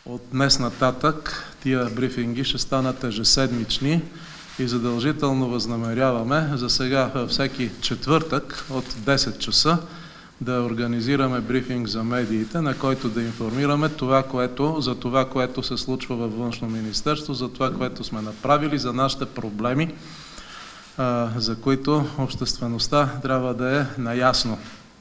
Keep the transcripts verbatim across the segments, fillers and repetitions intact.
От днес нататък тия брифинги ще станат ежеседмични и задължително възнамеряваме за сега всеки четвъртък от десет часа да организираме брифинг за медиите, на който да информираме това, което, за това, което се случва във Външно министерство, за това, което сме направили, за нашите проблеми, а, за които обществеността трябва да е наясно.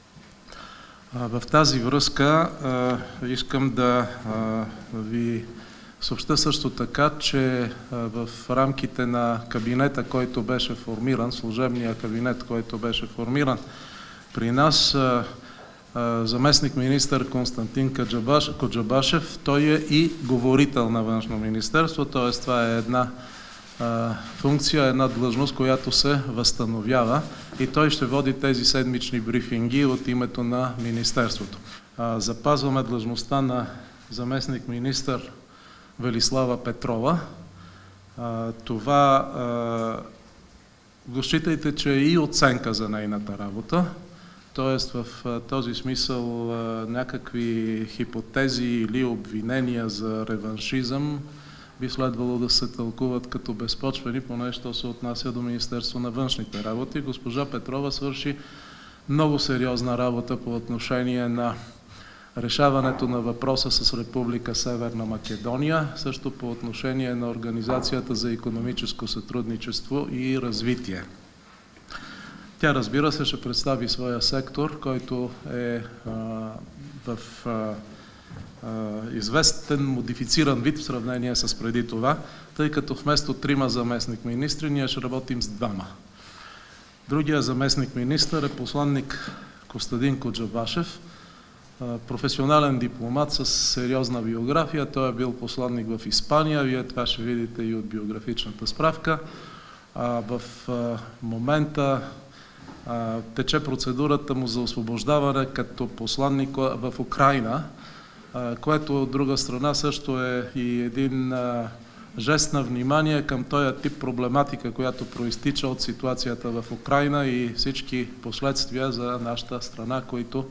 А, в тази връзка а, искам да а, ви съобща също така, че а, в рамките на кабинета, който беше формиран, служебния кабинет, който беше формиран, при нас а, а, заместник министър Константин Коджабашев, той е и говорител на Външно министерство, т.е. това е една а, функция, една длъжност, която се възстановява и той ще води тези седмични брифинги от името на министерството. А, запазваме длъжността на заместник министър Велислава Петрова. А, това а, го считайте, че е и оценка за нейната работа. Тоест в този смисъл някакви хипотези или обвинения за реваншизъм би следвало да се тълкуват като безпочвени, поне що се отнася до Министерство на външните работи. Госпожа Петрова свърши много сериозна работа по отношение на решаването на въпроса с Република Северна Македония, също по отношение на Организацията за икономическо сътрудничество и развитие. Тя, разбира се, ще представи своя сектор, който е а, в а, а, известен, модифициран вид в сравнение с преди това, тъй като вместо трима заместник-министри ние ще работим с двама. Другия заместник-министър е посланник Костадин Коджабашев, а, професионален дипломат с сериозна биография. Той е бил посланник в Испания, вие това ще видите и от биографичната справка. А, в а, момента тече процедурата му за освобождаване като посланник в Украйна, което от друга страна също е и един жест на внимание към този тип проблематика, която проистича от ситуацията в Украйна и всички последствия за нашата страна, които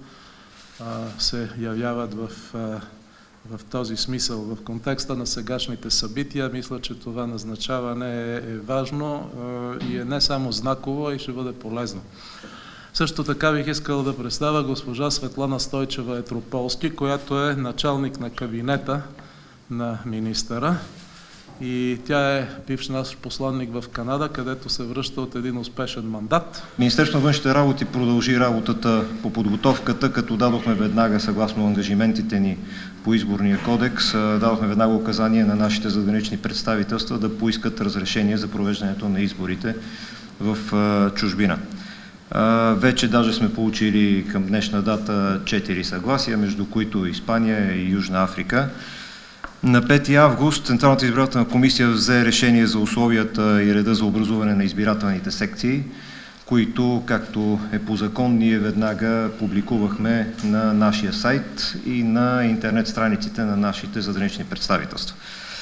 се явяват в, в този смисъл. В контекста на сегашните събития, мисля, че това назначаване е, е важно е, и е не само знаково, а и ще бъде полезно. Също така бих искал да представя госпожа Светлана Стойчева Етрополски, която е началник на кабинета на министъра. И тя е бивш наш посланник в Канада, където се връща от един успешен мандат. Министерството на външните работи продължи работата по подготовката, като дадохме веднага, съгласно ангажиментите ни по изборния кодекс, дадохме веднага указания на нашите задгранични представителства да поискат разрешение за провеждането на изборите в чужбина. Вече даже сме получили към днешна дата четири съгласия, между които Испания и Южна Африка. На пети август Централната избирателна комисия взе решение за условията и реда за образуване на избирателните секции, които, както е по закон, ние веднага публикувахме на нашия сайт и на интернет страниците на нашите задгранични представителства.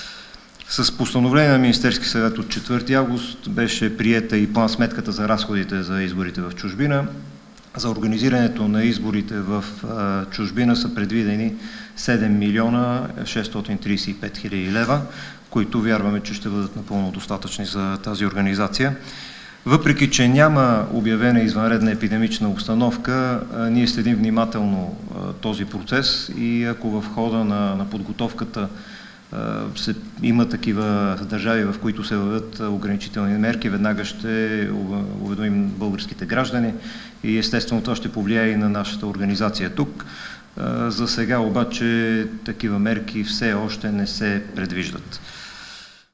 С постановление на Министерски съвет от четвърти август беше приета и план-сметката за разходите за изборите в чужбина. За организирането на изборите в а, чужбина са предвидени седем милиона шестстотин тридесет и пет хиляди лева, които вярваме, че ще бъдат напълно достатъчни за тази организация. Въпреки че няма обявена извънредна епидемична обстановка, а, ние следим внимателно а, този процес и ако в хода на, на подготовката Се, има такива държави, в които се въведат ограничителни мерки, веднага ще уведомим българските граждани и естествено това ще повлияе и на нашата организация тук. За сега обаче такива мерки все още не се предвиждат.